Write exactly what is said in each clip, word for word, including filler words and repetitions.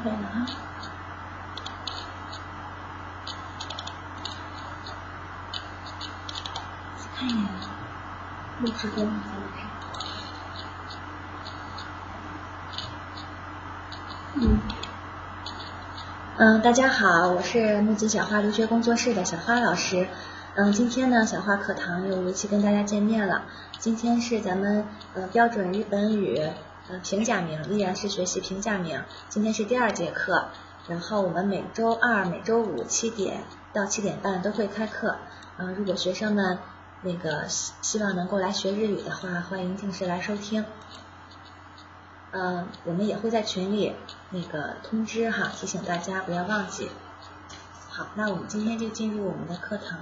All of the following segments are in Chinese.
可以了哈。看一眼录制多少分嗯嗯，大家好，我是木子小花留学工作室的小花老师。嗯，今天呢，小花课堂又如期跟大家见面了。今天是咱们呃标准日本语呃平假名，依然是学习平假名。今天是第二节课，然后我们每周二、每周五七点到七点半都会开课。嗯、呃，如果学生们那个希希望能够来学日语的话，欢迎定时来收听。嗯、呃，我们也会在群里那个通知哈，提醒大家不要忘记。好，那我们今天就进入我们的课堂。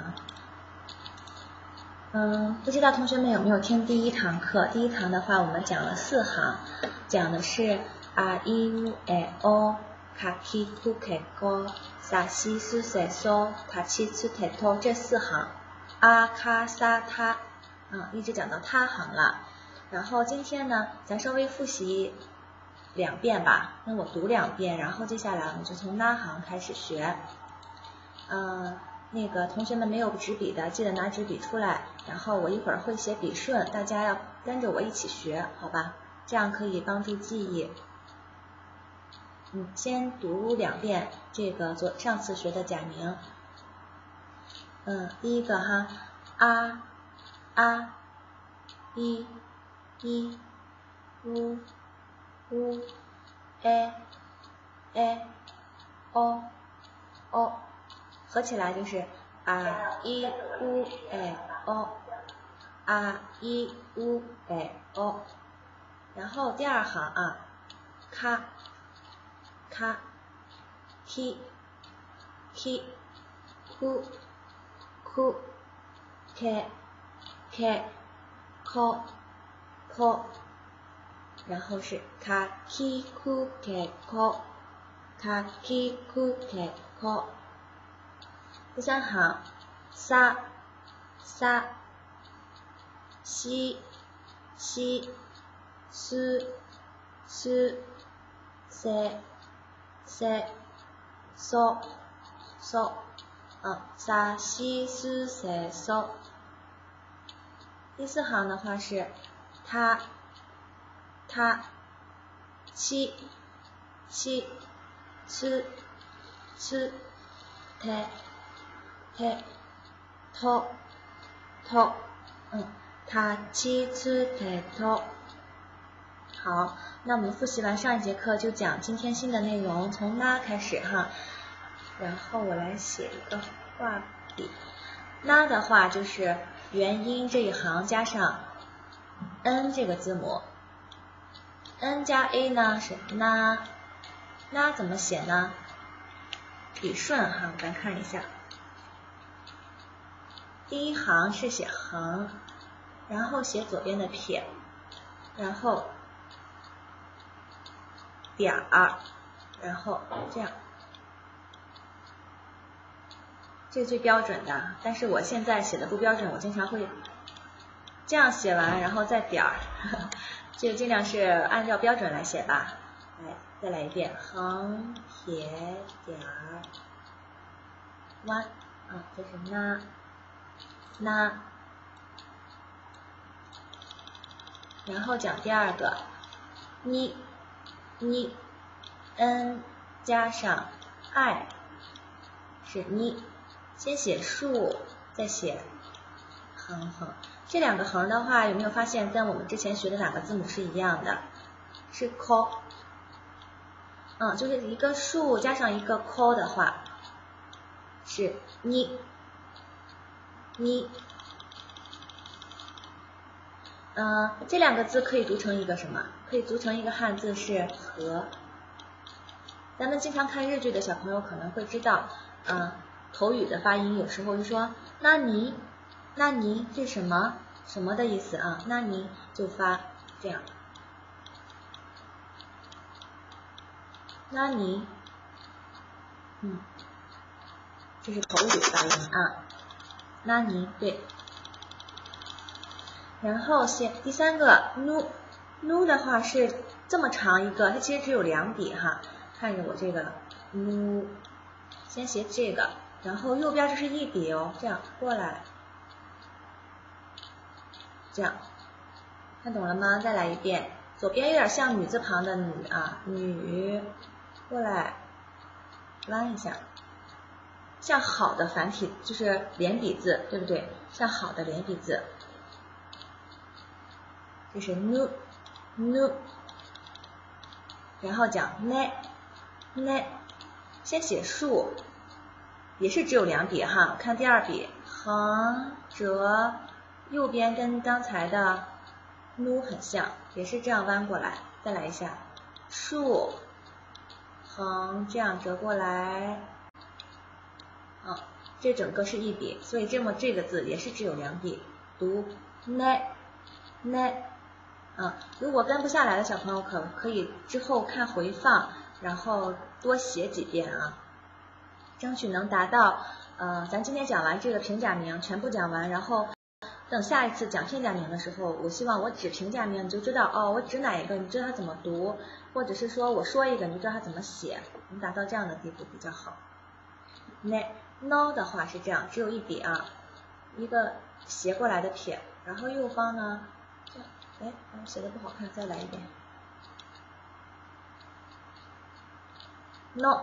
嗯，不知道同学们有没有听第一堂课？第一堂的话，我们讲了四行，讲的是啊伊乌诶哦卡基库克高萨西苏塞索塔七次泰托这四行，阿卡萨他，啊，一直讲到他行了。然后今天呢，咱稍微复习两遍吧，那我读两遍，然后接下来我们就从那行开始学。嗯，那个同学们没有纸笔的，记得拿纸笔出来，然后我一会儿会写笔顺，大家要跟着我一起学，好吧？这样可以帮助记忆。嗯，先读两遍这个昨上次学的假名。嗯，第一个哈，啊啊一一乌乌诶诶哦哦。合起来就是啊一乌诶哦，啊一乌诶哦。然后第二行啊，卡卡 ki ki ku ku ke ke ko ko， 然后是卡 ki ku ke ko卡 ki ku ke ko。第三行，さ、さ、し、し、す、す、せ、せ、そ、そ、啊，さ、し、す、せ、そ。第四行的话是他、他、し、し、す、す、て、て、と、と，嗯，他七次te to。好，那我们复习完上一节课，就讲今天新的内容，从那开始哈。然后我来写一个画笔。那的话就是元音这一行加上 n 这个字母 ，n 加 a 呢是那，那怎么写呢？笔顺哈，咱看一下。第一行是写横，然后写左边的撇，然后点儿，然后这样，这是最标准的。但是我现在写的不标准，我经常会这样写完，然后再点儿，这个尽量是按照标准来写吧。来，再来一遍，横撇点儿弯，啊，这是那。那，然后讲第二个，你你 n 加上 i 是你，先写竖，再写横横。这两个横的话，有没有发现跟我们之前学的哪个字母是一样的？是 ko。嗯，就是一个竖加上一个 ko 的话，是你。你，嗯、呃，这两个字可以读成一个什么？可以读成一个汉字是和。咱们经常看日剧的小朋友可能会知道，嗯、呃，口语的发音有时候就说那你，那你是什么什么的意思啊？那你就发这样，那你，嗯，这是口语发音啊。那你对，然后写第三个 nu nu 的话是这么长一个，它其实只有两笔哈， 看着我这个 nu， 先写这个，然后右边这是一笔哦，这样过来，这样，看懂了吗？再来一遍，左边有点像女字旁的女啊，女，过来，弯一下，像好的繁体，就是连笔字，对不对？像好的连笔字，这是 nu nu， 然后讲 ne ne， 先写竖，也是只有两笔哈，看第二笔，横折，右边跟刚才的 nu 很像，也是这样弯过来，再来一下，竖，横这样折过来，啊，这整个是一笔，所以这么这个字也是只有两笔，读 ne ne， 啊，如果跟不下来的小朋友可可以之后看回放，然后多写几遍啊，争取能达到呃，咱今天讲完这个平假名全部讲完，然后等下一次讲片假名的时候，我希望我指平假名你就知道哦，我指哪一个你知道它怎么读，或者是说我说一个你就知道它怎么写，能达到这样的地步比较好。ne no 的话是这样，只有一笔啊，一个斜过来的撇，然后右方呢，这样，哎，我写的不好看，再来一遍。no，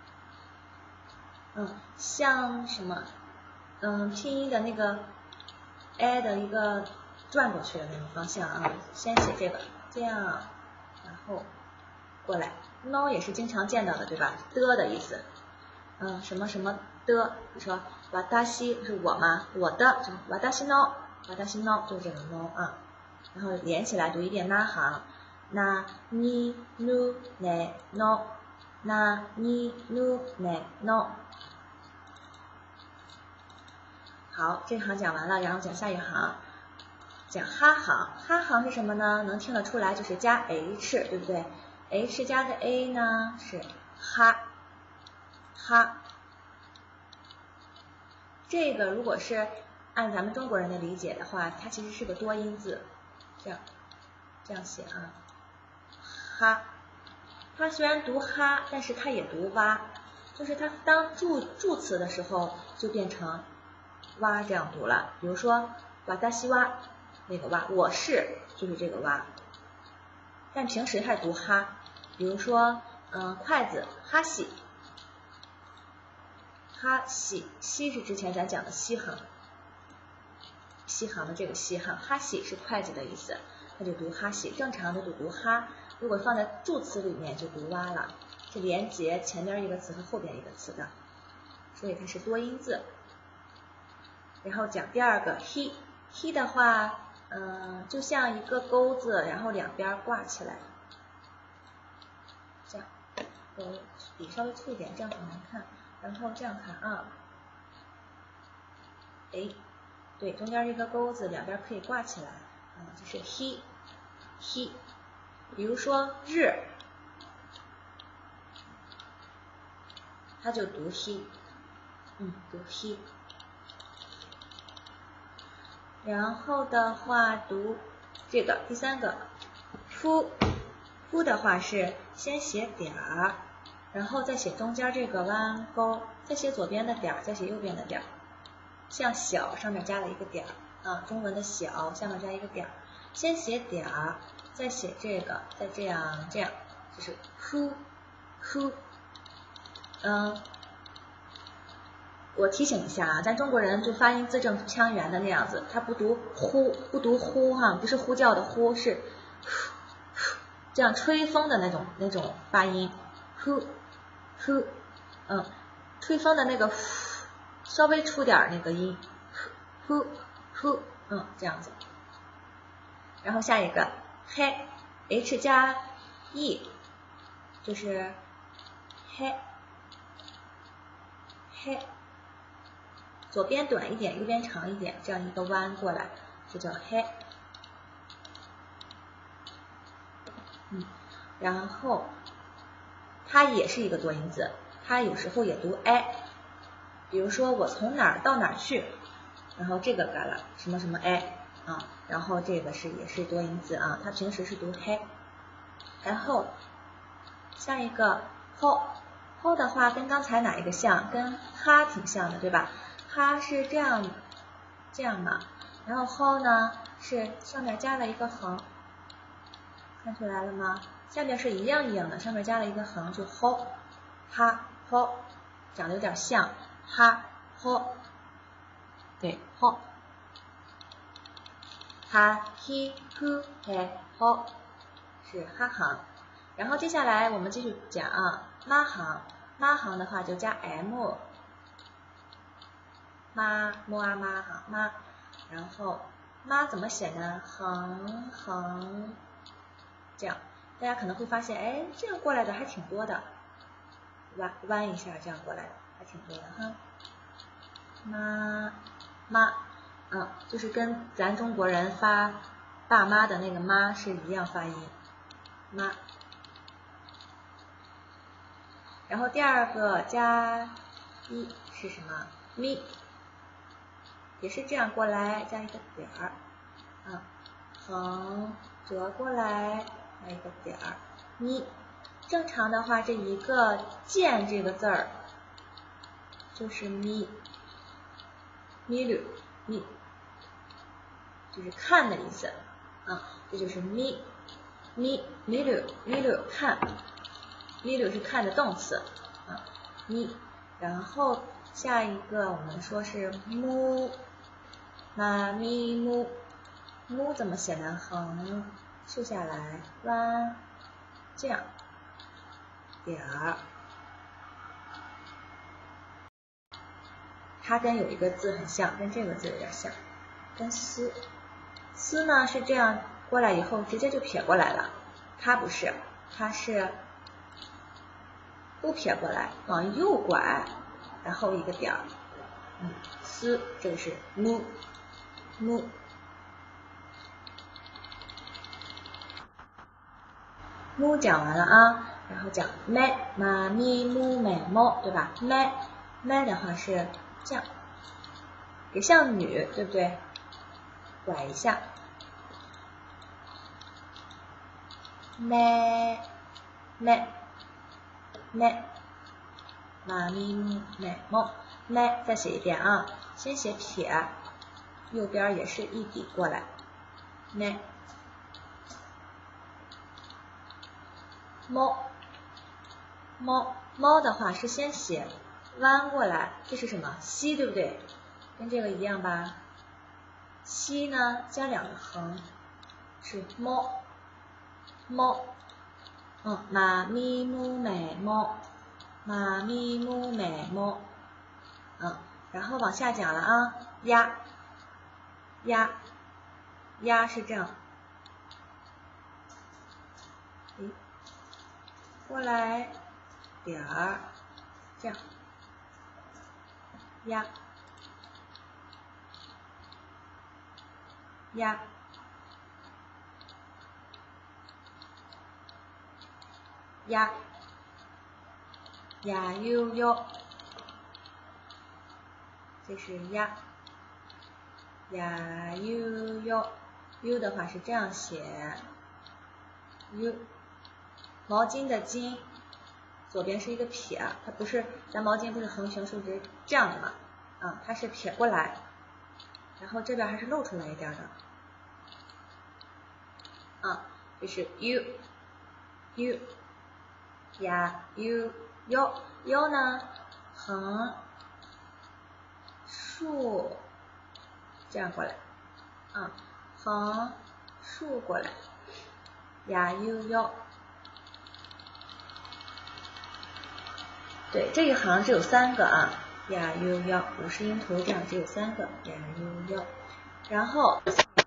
嗯，像什么，嗯，拼音的那个 a 的一个转过去的那种方向啊，先写这个，这样，然后过来 no 也是经常见到的，对吧？的的意思。嗯，什么什么的，比如说瓦达西是我吗？我的，瓦达西 no， 瓦达西 no 就是这个 no 啊，然后连起来读一遍那行，那你 nu ne no， 那你 nu ne no。好，这行讲完了，然后讲下一行，讲哈行。哈行是什么呢？能听得出来就是加 h， 对不对 ？h 加的 a 呢是哈。哈，这个如果是按咱们中国人的理解的话，它其实是个多音字，这样这样写啊，哈，它虽然读哈，但是它也读哇，就是它当助助词的时候就变成哇这样读了。比如说瓦达西哇那个哇，我是就是这个哇，但平时还读哈。比如说嗯、呃、筷子哈西。哈西，西是之前咱讲的西行，西行的这个西行，哈西是筷子的意思，那就读哈西，正常的就读哈，如果放在助词里面就读哇了，是连接前边一个词和后边一个词的，所以它是多音字。然后讲第二个 he he 的话，嗯，就像一个钩子，然后两边挂起来，这样，我笔稍微粗一点，这样很难看。然后这样看啊，哎，对，中间一个钩子，两边可以挂起来，啊，就是 he he。比如说日，它就读 he， 嗯，读 he。然后的话读这个第三个夫，夫的话是先写点儿。然后再写中间这个弯钩，再写左边的点儿，再写右边的点儿，像小上面加了一个点儿啊，中文的小下面加一个点儿，先写点儿，再写这个，再这样这样，就是 who who， 嗯，我提醒一下啊，咱中国人就发音字正腔圆的那样子，他不读呼，不读呼哈，不是呼叫的呼，是这样吹风的那种那种发音 who。呼，嗯，吹风的那个稍微出点那个音，呼呼，嗯，这样子。然后下一个嘿 ，h 加 e， 就是嘿嘿，左边短一点，右边长一点，这样一个弯过来，这叫嘿。嗯，然后。它也是一个多音字，它有时候也读 a， 比如说我从哪儿到哪儿去，然后这个改了什么什么 a 啊，然后这个是也是多音字啊，它平时是读嘿。然后下一个吼吼的话跟刚才哪一个像？跟哈挺像的，对吧？哈是这样这样嘛，然后吼呢是上面加了一个横，看出来了吗？下面是一样一样的，上面加了一个横，就吼哈吼，长得有点像哈吼，对吼。哈希呼嘿吼是哈行，然后接下来我们继续讲啊，妈行，妈行的话就加 m， 妈摸啊妈行妈，然后妈怎么写呢？横横这样，大家可能会发现，哎，这样过来的还挺多的，弯弯一下这样过来的还挺多的哈。妈妈。嗯，就是跟咱中国人发爸妈的那个妈是一样发音，妈。然后第二个加一是什么？咪，也是这样过来加一个点儿，啊，横折过来加一个点儿，咪。正常的话，这一个见这个字儿就是咪，咪噜咪。就是看的意思，啊，这就是咪咪咪溜咪溜看，咪溜是看的动词，啊，咪，然后下一个我们说是mu，妈咪mu，mu怎么写呢？横竖下来，弯，这样，点儿，它跟有一个字很像，跟这个字有点像，跟丝。丝呢是这样过来以后直接就撇过来了，它不是，它是不撇过来，往右拐，然后一个点儿，嗯，丝这个是 mu mu。mu 讲完了啊，然后讲 me 妈咪 mu me mo， 对吧 ？me me 的话是这样，也像女，对不对？拐一下。咩咩咩，妈咪咪咩么咩，再写一遍啊，先写撇，右边也是一笔过来，咩猫猫猫的话是先写弯过来，这是什么？西，对不对？跟这个一样吧？西呢加两个横，是猫。猫，嗯，妈咪木美猫，妈咪木美猫，嗯，然后往下讲了啊，鸭，鸭，鸭是这样，诶，过来点儿，这样，鸭，鸭。呀呀呦呦，这是呀呀呦呦，呦的话是这样写，呦，毛巾的巾，左边是一个撇，它不是咱毛巾不是横平竖直这样的嘛，啊，它是撇过来，然后这边还是露出来一点的，啊，这是 you you。呀 u 腰腰呢，横竖这样过来，啊，横竖过来，呀 u 腰。对，这一行只有三个啊，呀 u 腰，五十音图这样只有三个，呀 u 腰。然后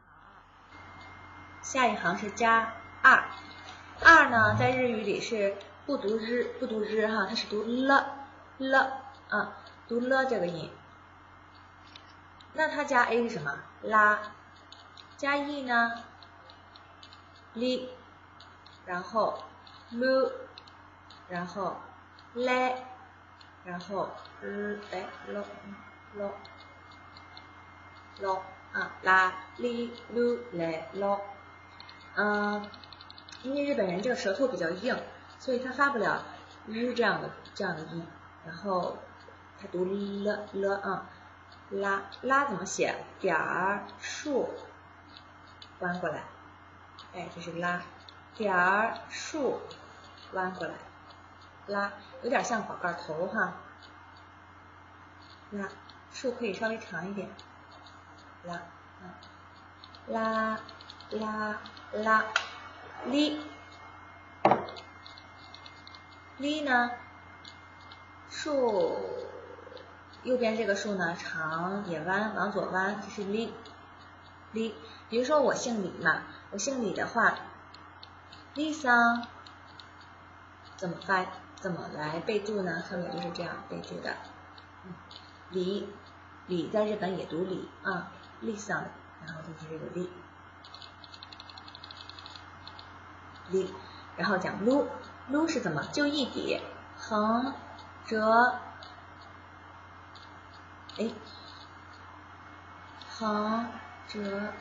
下一行是加二，二呢在日语里是不读日，不读日哈，它是读了了啊，读了这个音。那它加 a 是什么？拉。加 e 呢？li，然后 lu，然后 le，然后日哎 lo lo lo 啊，拉 li lu le lo。嗯，因为日本人这个舌头比较硬，所以他发不了日这样的这样的音，然后它读了了啊，拉拉怎么写？点儿竖弯过来，哎，这是拉，点儿竖弯过来，拉，有点像宝盖头哈，拉，竖可以稍微长一点，拉，啊，拉拉拉，哩。哩呢，竖右边这个竖呢长也弯，往左弯，这是哩哩。比如说我姓李嘛，我姓李的话，李桑怎么发？怎么来备注呢？上面就是这样备注的。嗯、李李在日本也读李啊，李桑，然后就是这个李李，然后讲撸。撸是怎么？就一笔横折，哎，横折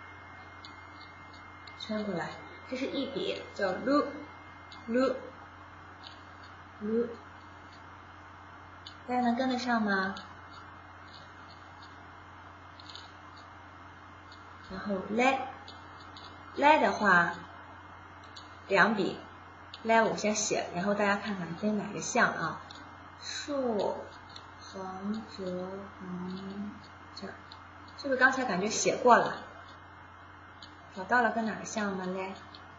圈过来，这是一笔，叫撸撸撸，大家能跟得上吗？然后来来的话，两笔。来，我先写，然后大家看看跟哪个像啊？竖、横、折、横、这，是不是刚才感觉写过了？找到了跟哪个像吗？来，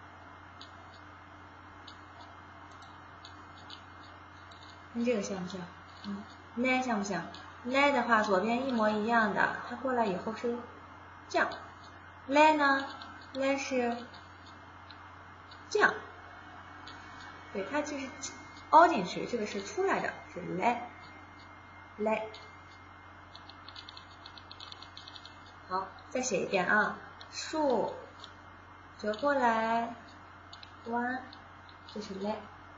跟这个像不像？嗯，来像不像？来的话，左边一模一样的，它过来以后是这样。来呢？来是这样。对，它就是凹进去，这个是出来的，是来来。好，再写一遍啊，竖折过来弯，这是来，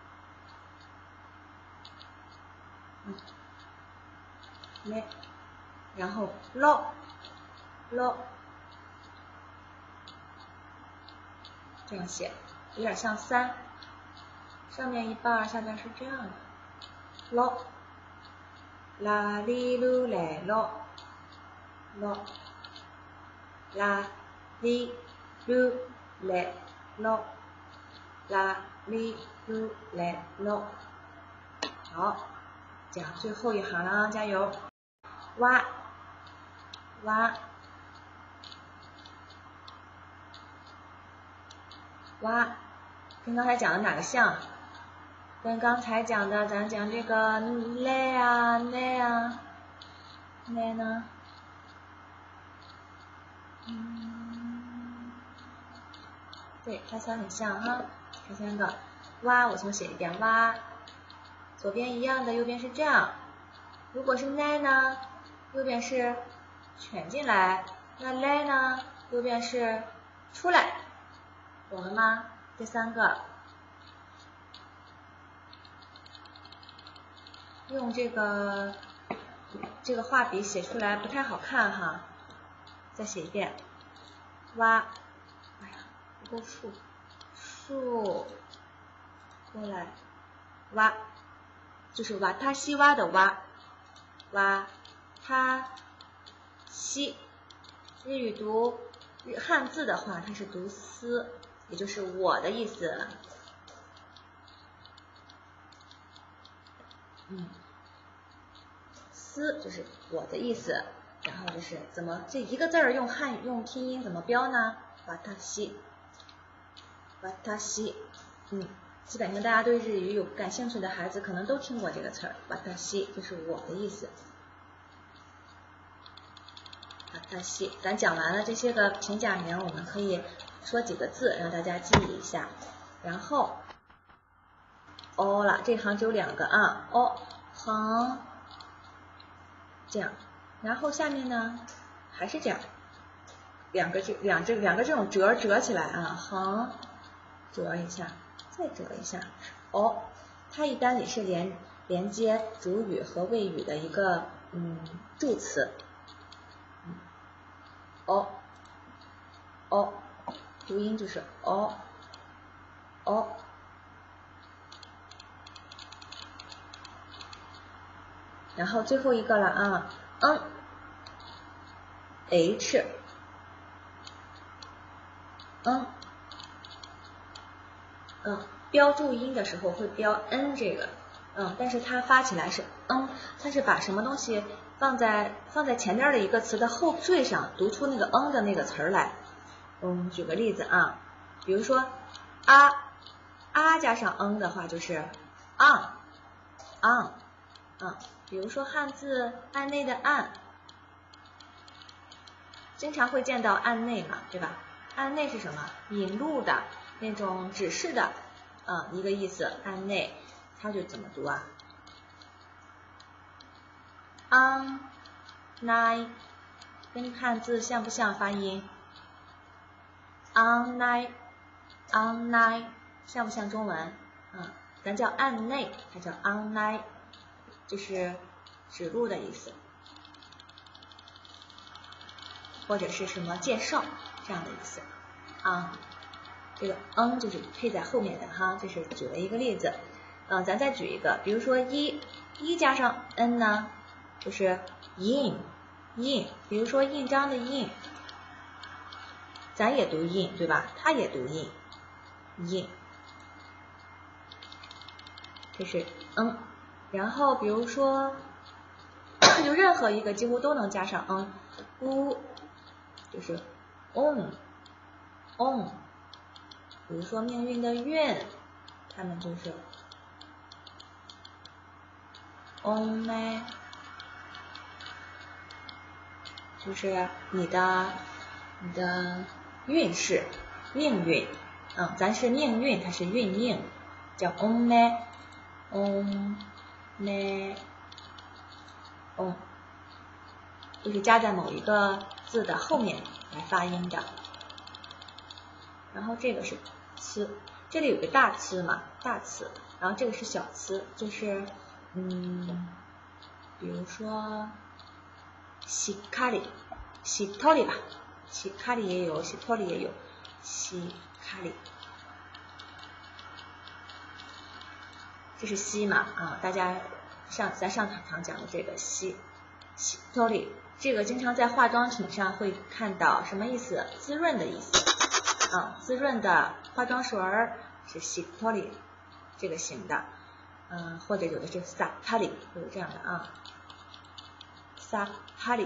嗯，来，然后落落，这样写，有点像三。上面一半，下边是这样的，落，啦哩噜来落，落，啦哩噜来落，啦哩噜来落。好，讲最后一行了啊，加油！哇哇哇，跟刚才讲的哪个像？跟刚才讲的，咱讲这个来啊来啊来呢？嗯，对，它仨很像哈。这三个，哇，我重写一遍，哇，左边一样的，右边是这样。如果是来呢，右边是卷进来，那来呢，右边是出来，懂了吗？这三个。用这个这个画笔写出来不太好看哈，再写一遍，哇，哎呀，不够竖，竖过来，哇，就是哇他西哇的哇，哇他西，日语读汉字的话，它是读思，也就是我的意思。嗯，思就是我的意思，然后就是怎么这一个字儿用汉用拼音怎么标呢？わたし，わたし，嗯，基本上大家对日语有感兴趣的孩子可能都听过这个词儿，わたし就是我的意思。わたし，咱讲完了这些个平假名，我们可以说几个字让大家记忆一下，然后哦了，这行只有两个啊，哦横。这样，然后下面呢还是这样，两个这两这两个这种折折起来啊，横折一下，再折一下，哦，它一般也是连连接主语和谓语的一个嗯助词，嗯，哦哦，读音就是哦哦， 然后最后一个了啊，嗯 h， 嗯嗯，标注音的时候会标 n 这个，嗯，但是它发起来是嗯，它是把什么东西放在放在前面的一个词的后缀上，读出那个嗯的那个词儿来。嗯，举个例子啊，比如说啊啊加上嗯的话就是 on on， 嗯，比如说汉字案内的案，经常会见到案内嘛，对吧？案内是什么？引路的那种指示的，嗯，一个意思。案内，它就怎么读啊 ？on night 跟汉字像不像发音 ？on night on night 像不像中文？嗯，咱叫案内，它叫 on night， 就是指路的意思，或者是什么介绍这样的意思啊。这个嗯就是配在后面的哈，这是举了一个例子。嗯，咱再举一个，比如说一一加上 n 呢，就是印印，比如说印章的印，咱也读印对吧？它也读印印，这是嗯。然后比如说就任何一个几乎都能加上嗯，乌就是 on on。比如说命运的运，他们就是 on 呢，就是你的你的运势命运，嗯，咱是命运，它是运命，叫 on 呢 on 呢 on， 就是加在某一个字的后面来发音的。然后这个是呲，这里有个大呲嘛，大呲，然后这个是小呲，就是嗯，比如说西卡里，西托里吧，西卡里也有，西托里也有，西卡里，这是西嘛啊，大家上咱上堂讲的这个西西托里，这个经常在化妆品上会看到，什么意思？滋润的意思。啊，滋润的化妆水儿是 shitoli 这个型的，嗯，或者有的是 sapali， 有这样的啊 ，sapali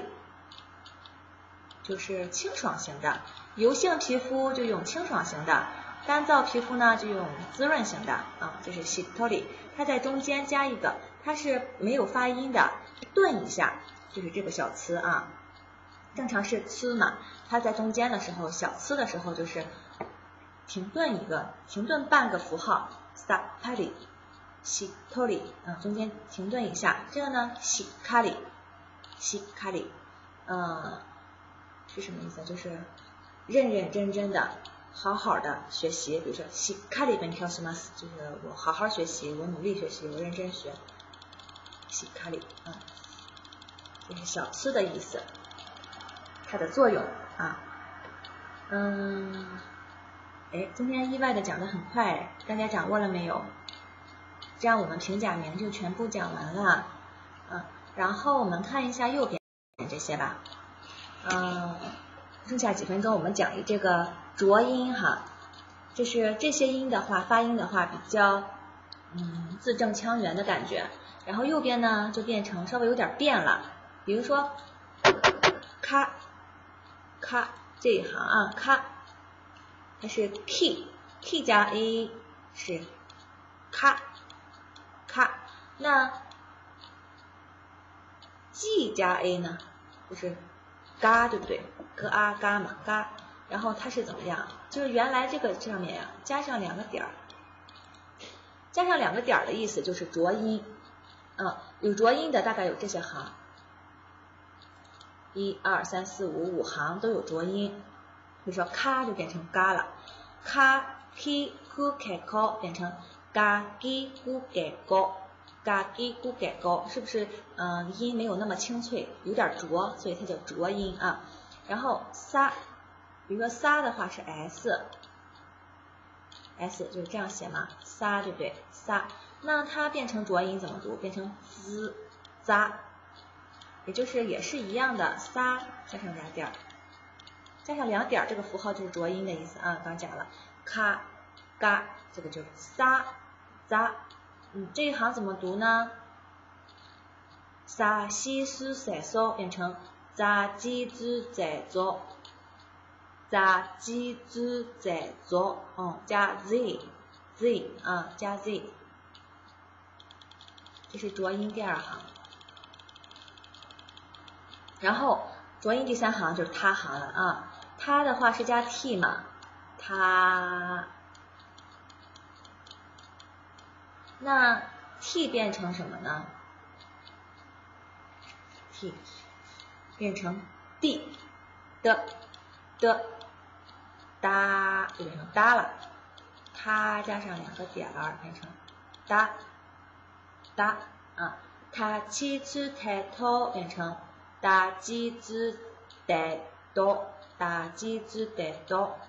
就是清爽型的，油性皮肤就用清爽型的，干燥皮肤呢就用滋润型的啊，这是 shitoli， 它在中间加一个，它是没有发音的，顿一下，就是这个小词啊。正常是呲嘛，它在中间的时候，小呲的时候就是停顿一个，停顿半个符号 ，sapali， shitoli， 啊，中间停顿一下，这个呢 ，shikari， shikari， 呃，是什么意思？就是认认真真的，好好的学习，比如说 shikari ben kyoshimasu， 就是我好好学习，我努力学习，我认真学 ，shikari， 啊，这是小呲的意思。它的作用啊，嗯，哎，今天意外的讲得很快，大家掌握了没有？这样我们平假名就全部讲完了，嗯，然后我们看一下右边这些吧，嗯，剩下几分钟我们讲一这个浊音哈，就是这些音的话，发音的话比较嗯字正腔圆的感觉，然后右边呢就变成稍微有点变了，比如说咔。咔这一行啊，咔，它是 k k 加 a 是咔咔，那 g 加 a 呢，就是嘎，对不对？咯啊嘎嘛嘎，然后它是怎么样？就是原来这个上面呀、啊、加上两个点儿，加上两个点儿的意思就是浊音，嗯，有浊音的大概有这些行。一二三四五五行都有浊音，比如说咔就变成嘎了，咔 ki ku ke ko 变成嘎 gi gu ge go， 嘎 gi gu ge go， 是不是嗯、呃、音没有那么清脆，有点浊，所以它叫浊音啊。然后撒，比如说撒的话是 s s 就是这样写嘛，撒对不对？撒，那它变成浊音怎么读？变成滋扎，也就是也是一样的，撒加上俩点儿，加上两点儿，这个符号就是浊音的意思啊。刚讲了，咔嘎，这个就是撒扎。嗯，这一行怎么读呢？沙西苏塞嗦变成扎鸡之在做，扎鸡之在做，嗯，加 z z 啊，加 z， 这是浊音第二行。然后浊音第三行就是他行了啊，他的话是加 t 嘛，他，那 t 变成什么呢？ t 变成 d 的的哒，就变成哒了，它加上两个点儿变成哒哒啊，它七只抬头变成大鸡只抬头，大鸡只抬头，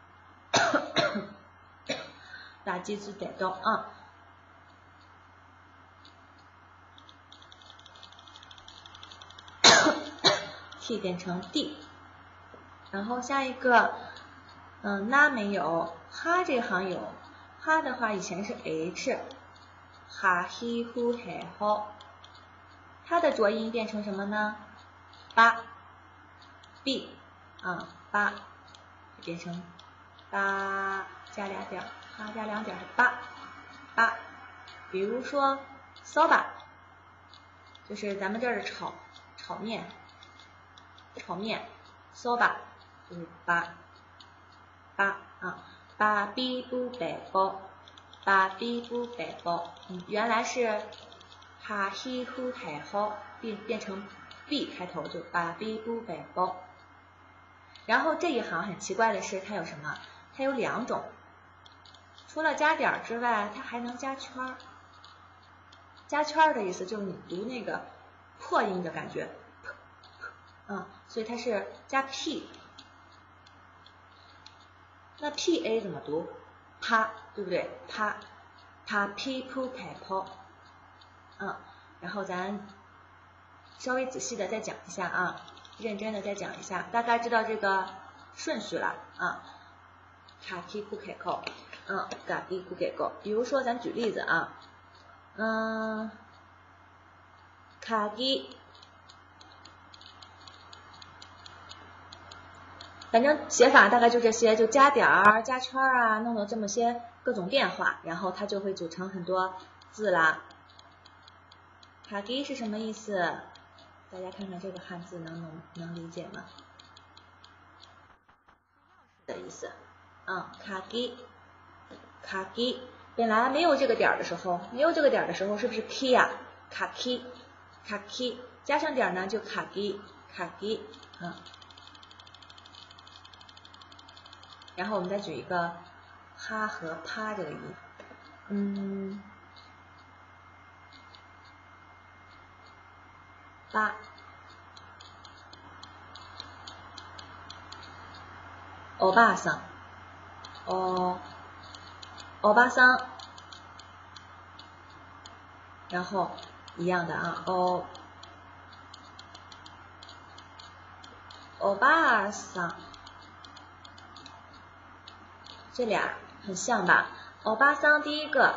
大鸡只抬头啊。t 变成 d， 然后下一个，嗯，那没有，哈这行有，哈的话以前是 h， 哈希呼海吼，它的浊音变成什么呢？八 b 啊，八变成八加俩点，哈加两点是八八，比如说 soba， 就是咱们这儿的炒炒面。炒面 soba 就是八八啊，八 b 不白包，八 b 不白包，嗯，原来是哈希呼海吼，变变成 b 开头，就八 b 不白包。然后这一行很奇怪的是，它有什么？它有两种，除了加点之外，它还能加圈儿。加圈儿的意思就是你读那个破音的感觉。嗯，所以它是加 p， 那 pa 怎么读？啪，对不对？啪，啪 p pu 拍抛，嗯，然后咱稍微仔细的再讲一下啊，认真的再讲一下，大概知道这个顺序了啊。卡 p pu 开口，嗯，嘎 p pu 开口。比如说咱举例子啊，嗯，卡基。反正写法大概就这些，就加点儿、加圈儿啊，弄了这么些各种变化，然后它就会组成很多字啦。卡基是什么意思？大家看看这个汉字能能能理解吗？的意思，嗯，卡基，卡基，本来没有这个点儿的时候，没有这个点儿的时候是不是 k 呀？卡基，卡基，加上点儿呢就卡基，卡基，嗯。然后我们再举一个哈和啪这个音，嗯，八，欧巴桑，欧，欧巴桑，然后一样的啊，欧，欧巴桑。这俩很像吧？欧巴桑第一个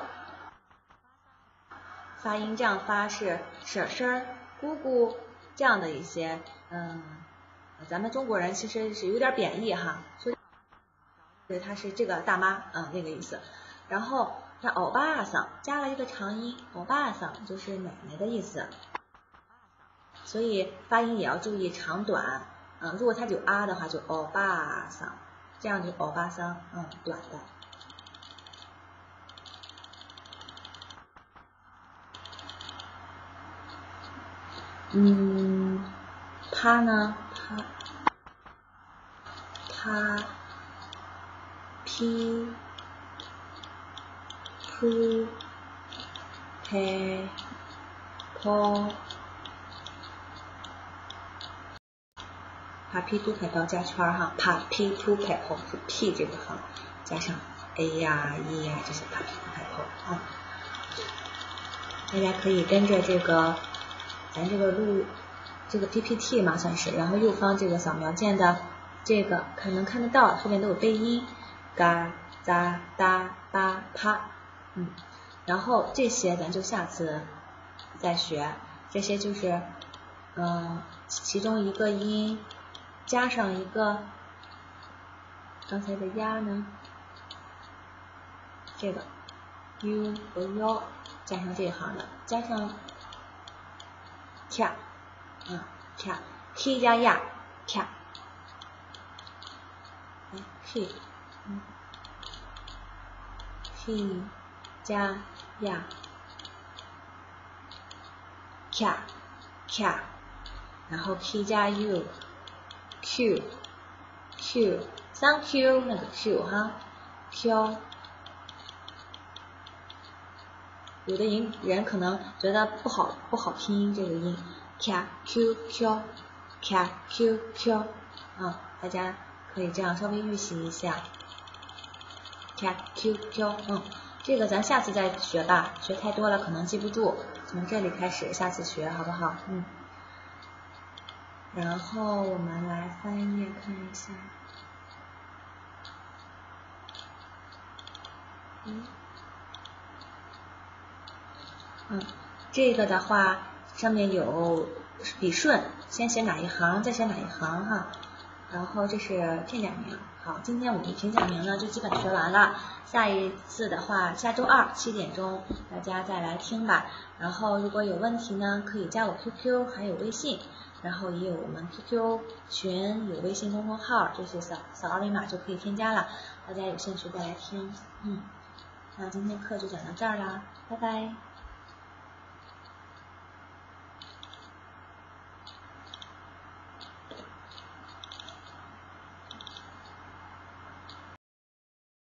发音这样发是婶婶、姑姑这样的一些，嗯，咱们中国人其实是有点贬义哈，所以它是这个大妈，嗯，那个意思。然后那欧巴桑加了一个长音，欧巴桑就是奶奶的意思，所以发音也要注意长短，嗯，如果它有啊的话就欧巴桑。这样就欧巴桑，嗯，短的。嗯，啪呢？啪，啪，p，pu，拍，抛。啪 p 都拍到加圈哈，啪 p 突拍抛是 p 这个行加上 a 呀 e 呀这些啪 p 突拍抛啊，大家可以跟着这个咱这个录这个 P P T 嘛算是，然后右方这个扫描键的这个看能看得到，后面都有背音，嘎、扎、哒、吧、啪，嗯，然后这些咱就下次再学，这些就是嗯、呃、其中一个音加上一个刚才的呀呢，这个 u 和 y 加上这一行的，加上 k 啊 k k 加呀 k k 嗯 k 加呀 k k 然后 k 加 u q q thank you 那个 q 哈 q 有的人人可能觉得不好不好拼这个音 k q q k q q 啊，大家可以这样稍微预习一下 k q q 嗯，这个咱下次再学吧，学太多了可能记不住，从这里开始下次学好不好？嗯，然后我们来翻页看一下，嗯。嗯，这个的话上面有笔顺，先写哪一行，再写哪一行哈。然后这是片假名。好，今天我们平假名呢就基本学完了。下一次的话，下周二七点钟大家再来听吧。然后如果有问题呢，可以加我 Q Q 还有微信，然后也有我们 Q Q 群，有微信公众号，这些扫扫二维码就可以添加了。大家有兴趣再来听。嗯，那今天课就讲到这儿啦，拜拜。